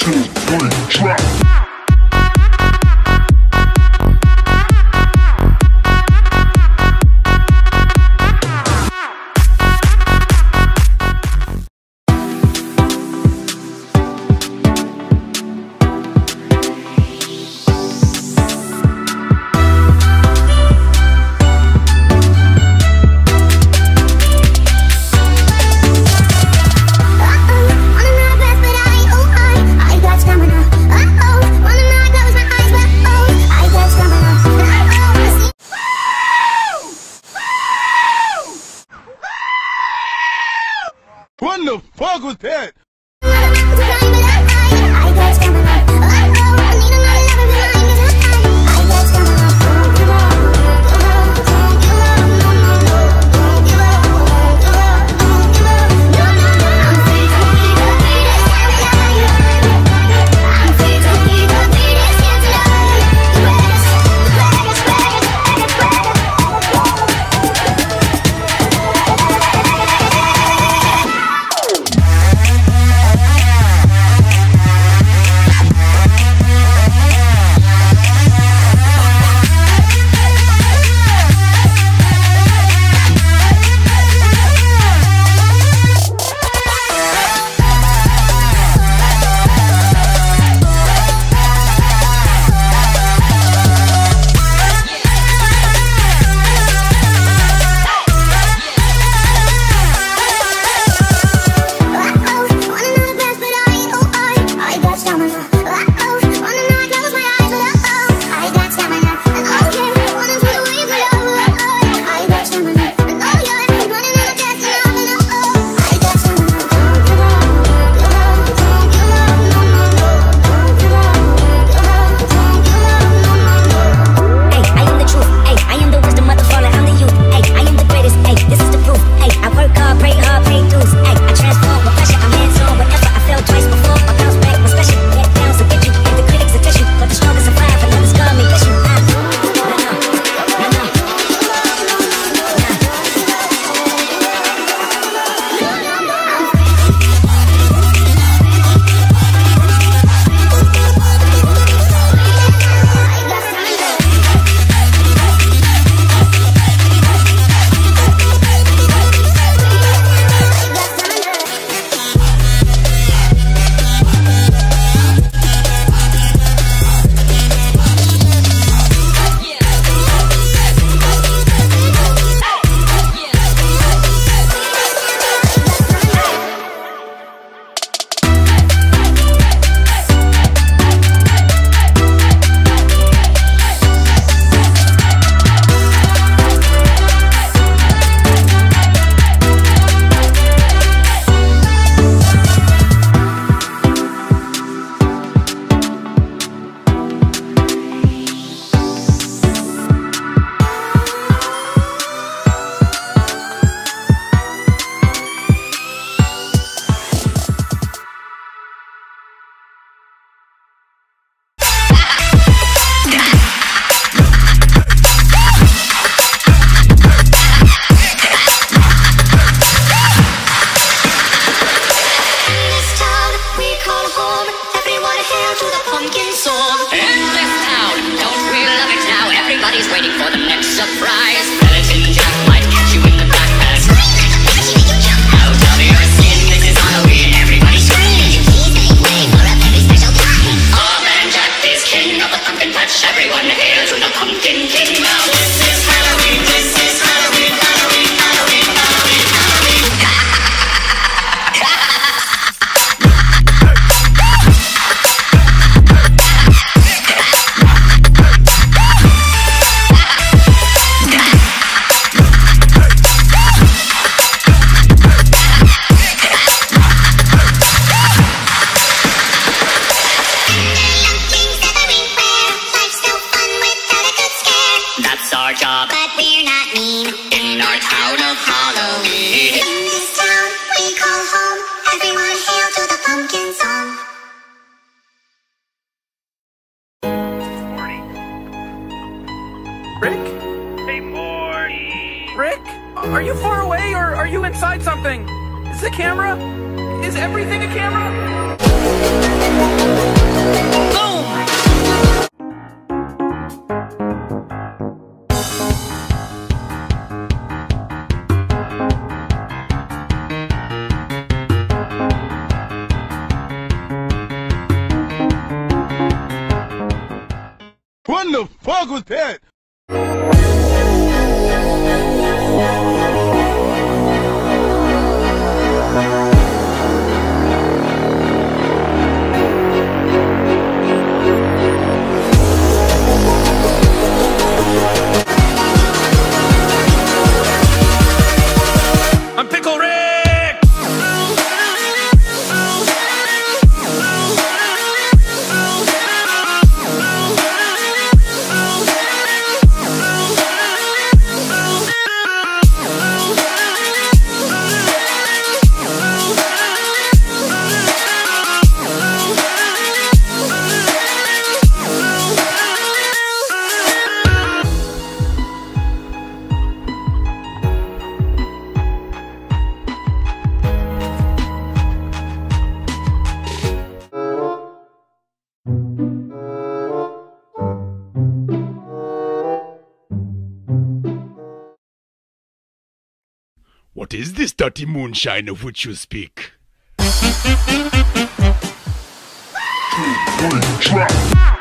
What the fuck was that? Everybody's waiting for the next surprise. Skeleton Jack might catch you in the backpack. Out of your skin, this is Halloween. Everybody scream. Wait for a very special time. Oh man, Jack is king of the pumpkin patch. Everyone hail to the pumpkin king. Now this is Halloween. This is Halloween. Halloween. Halloween. Halloween. Halloween. Our job, but we're not mean in our town of Halloween. In this town we call home. Everyone hail to the pumpkin song. Rick? Hey, Morty. Rick? Are you far away or are you inside something? Is the camera? Is everything a camera? What the fuck was that? I'm Pickle Rick! What is this dirty moonshine of which you speak? Trap.